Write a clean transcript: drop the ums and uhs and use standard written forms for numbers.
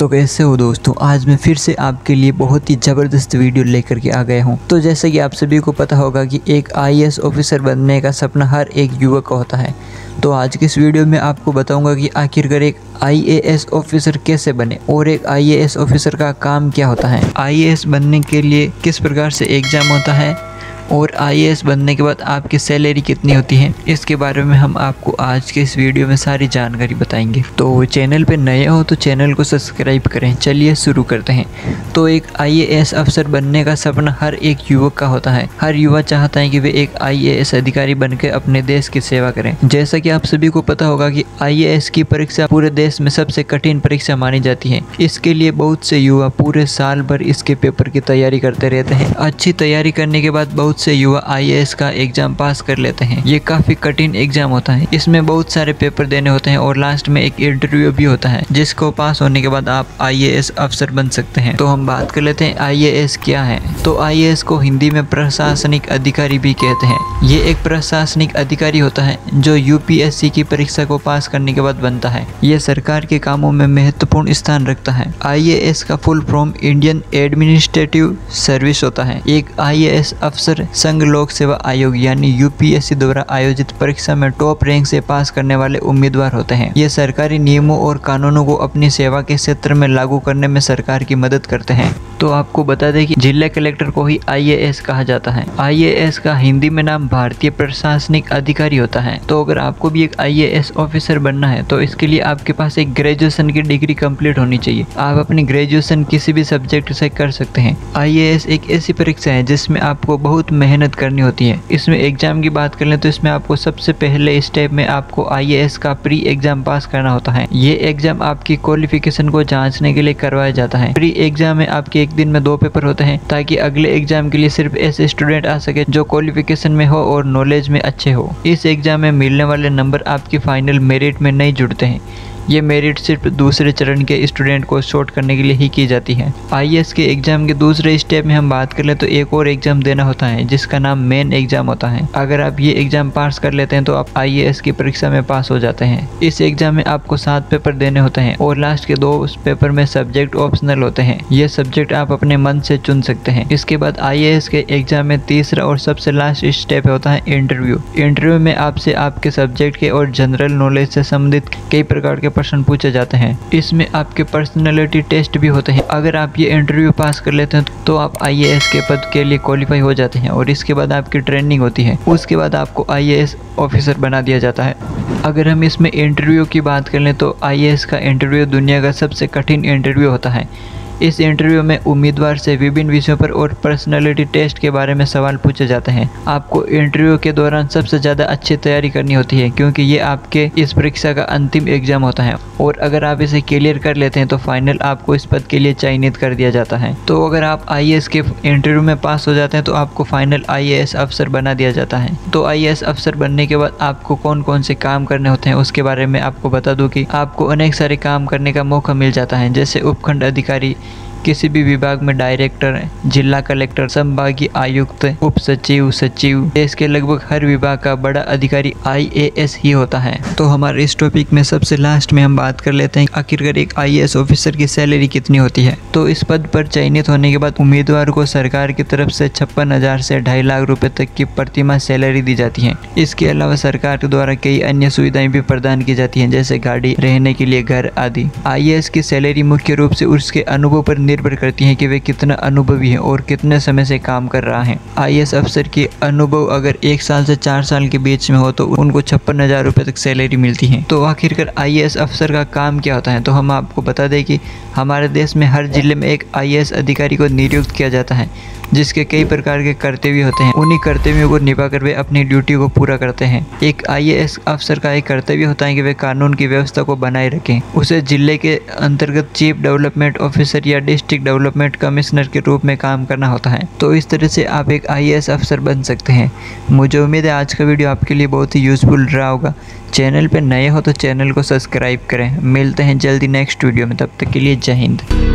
तो कैसे हो दोस्तों, आज मैं फिर से आपके लिए बहुत ही ज़बरदस्त वीडियो लेकर के आ गया हूँ। तो जैसे कि आप सभी को पता होगा कि एक आईएएस ऑफिसर बनने का सपना हर एक युवक का होता है। तो आज की इस वीडियो में आपको बताऊंगा कि आखिरकार एक आईएएस ऑफिसर कैसे बने और एक आईएएस ऑफिसर का काम क्या होता है, आईएएस बनने के लिए किस प्रकार से एग्ज़ाम होता है और आईएएस बनने के बाद आपकी सैलरी कितनी होती है, इसके बारे में हम आपको आज के इस वीडियो में सारी जानकारी बताएंगे। तो चैनल पे नए हो तो चैनल को सब्सक्राइब करें। चलिए शुरू करते हैं। तो एक आईएएस अफसर बनने का सपना हर एक युवक का होता है। हर युवा चाहता है कि वे एक आईएएस अधिकारी बनकर अपने देश की सेवा करें। जैसा कि आप सभी को पता होगा कि आईएएस की परीक्षा पूरे देश में सबसे कठिन परीक्षा मानी जाती है। इसके लिए बहुत से युवा पूरे साल भर इसके पेपर की तैयारी करते रहते हैं। अच्छी तैयारी करने के बाद बहुत से युवा आईएएस का एग्जाम पास कर लेते हैं। ये काफी कठिन एग्जाम होता है। इसमें बहुत सारे पेपर देने होते हैं और लास्ट में एक इंटरव्यू भी होता है, जिसको पास होने के बाद आप आईएएस अफसर बन सकते हैं। तो हम बात कर लेते हैं आईएएस क्या है। तो आईएएस को हिंदी में प्रशासनिक अधिकारी भी कहते हैं। ये एक प्रशासनिक अधिकारी होता है जो यूपीएससी की परीक्षा को पास करने के बाद बनता है। ये सरकार के कामों में महत्वपूर्ण स्थान रखता है। आईएएस का full form Indian administrative service होता है। एक आईएएस अफसर संघ लोक सेवा आयोग यानी यूपीएससी द्वारा आयोजित परीक्षा में टॉप रैंक से पास करने वाले उम्मीदवार होते हैं। ये सरकारी नियमों और कानूनों को अपनी सेवा के क्षेत्र में लागू करने में सरकार की मदद करते हैं। तो आपको बता दें कि जिला कलेक्टर को ही आईएएस कहा जाता है। आईएएस का हिंदी में नाम भारतीय प्रशासनिक अधिकारी होता है। तो अगर आपको भी एक आईएएस ऑफिसर बनना है तो इसके लिए आपके पास एक ग्रेजुएशन की डिग्री कंप्लीट होनी चाहिए। आप अपनी ग्रेजुएशन किसी भी सब्जेक्ट से कर सकते हैं। आईएएस एक ऐसी परीक्षा है जिसमें आपको बहुत मेहनत करनी होती है। इसमें एग्जाम की बात कर लें तो इसमें आपको सबसे पहले स्टेप में आपको आईएएस का प्री एग्जाम पास करना होता है। ये एग्जाम आपकी क्वालिफिकेशन को जांचने के लिए करवाया जाता है। प्री एग्जाम में आपके एक दिन में 2 पेपर होते हैं ताकि अगले एग्जाम के लिए सिर्फ ऐसे स्टूडेंट आ सके जो क्वालिफिकेशन में हो और नॉलेज में अच्छे हो। इस एग्जाम में मिलने वाले नंबर आपकी फाइनल मेरिट में नहीं जुड़ते हैं। ये मेरिट सिर्फ दूसरे चरण के स्टूडेंट को शॉर्ट करने के लिए ही की जाती है। आईएएस के एग्जाम के दूसरे स्टेप में हम बात कर ले तो एक और एग्जाम देना होता है जिसका नाम मेन एग्जाम होता है। अगर आप ये एग्जाम पास कर लेते हैं तो आप आईएएस की परीक्षा में पास हो जाते हैं। इस एग्जाम में आपको 7 पेपर देने होते हैं और लास्ट के 2 पेपर में सब्जेक्ट ऑप्शनल होते हैं। ये सब्जेक्ट आप अपने मन से चुन सकते हैं। इसके बाद आईएएस के एग्जाम में तीसरा और सबसे लास्ट स्टेप होता है इंटरव्यू। इंटरव्यू में आपसे आपके सब्जेक्ट के और जनरल नॉलेज से संबंधित कई प्रकार के प्रश्न पूछे जाते हैं। इसमें आपके पर्सनालिटी टेस्ट भी होते हैं। अगर आप ये इंटरव्यू पास कर लेते हैं तो आप आईएएस के पद के लिए क्वालिफाई हो जाते हैं और इसके बाद आपकी ट्रेनिंग होती है। उसके बाद आपको आईएएस ऑफिसर बना दिया जाता है। अगर हम इसमें इंटरव्यू की बात कर लें तो आईएएस का इंटरव्यू दुनिया का सबसे कठिन इंटरव्यू होता है। इस इंटरव्यू में उम्मीदवार से विभिन्न विषयों पर और पर्सनालिटी टेस्ट के बारे में सवाल पूछे जाते हैं। आपको इंटरव्यू के दौरान सबसे ज़्यादा अच्छी तैयारी करनी होती है क्योंकि ये आपके इस परीक्षा का अंतिम एग्जाम होता है और अगर आप इसे क्लियर कर लेते हैं तो फाइनल आपको इस पद के लिए चयनित कर दिया जाता है। तो अगर आप आईएएस के इंटरव्यू में पास हो जाते हैं तो आपको फाइनल आईएएस अफसर बना दिया जाता है। तो आईएएस अफसर बनने के बाद आपको कौन कौन से काम करने होते हैं उसके बारे में आपको बता दूं कि आपको अनेक सारे काम करने का मौका मिल जाता है, जैसे उपखंड अधिकारी, किसी भी विभाग में डायरेक्टर, जिला कलेक्टर, संभागीय आयुक्त, उप सचिव, सचिव। देश के लगभग हर विभाग का बड़ा अधिकारी आईएएस ही होता है। तो हमारे इस टॉपिक में सबसे लास्ट में हम बात कर लेते हैं आखिरकार एक आईएएस ऑफिसर की सैलरी कितनी होती है। तो इस पद पर चयनित होने के बाद उम्मीदवार को सरकार की तरफ से 56,000 से 2.5 लाख रुपए तक की प्रतिमाह सैलरी दी जाती है। इसके अलावा सरकार के द्वारा कई अन्य सुविधाएं भी प्रदान की जाती हैं, जैसे गाड़ी, रहने के लिए घर आदि। आईएएस की सैलरी मुख्य रूप से उसके अनुभव पर निर्भर करती है कि वे कितना अनुभवी है और कितने समय से काम कर रहा है। आईएएस अफसर की अनुभव अगर 1 साल से 4 साल के बीच में हो तो उनको 56,000 रुपए तक सैलरी मिलती है। तो आखिरकार आईएएस अफसर का काम क्या होता है, तो हम आपको बता दें कि हमारे देश में हर जिले में एक आईएएस अधिकारी को नियुक्त किया जाता है जिसके कई प्रकार के कर्तव्य होते हैं। उन्हीं कर्तव्यों को निभाकर वे अपनी ड्यूटी को पूरा करते हैं। एक आईएएस अफसर का एक कर्तव्य होता है कि वे कानून की व्यवस्था को बनाए रखें। उसे जिले के अंतर्गत चीफ डेवलपमेंट ऑफिसर या डिस्ट्रिक्ट डेवलपमेंट कमिश्नर के रूप में काम करना होता है। तो इस तरह से आप एक आईएएस अफसर बन सकते हैं। मुझे उम्मीद है आज का वीडियो आपके लिए बहुत ही यूजफुल रहा होगा। चैनल पर नए हो तो चैनल को सब्सक्राइब करें। मिलते हैं जल्दी नेक्स्ट वीडियो में, तब तक के लिए जय हिंद।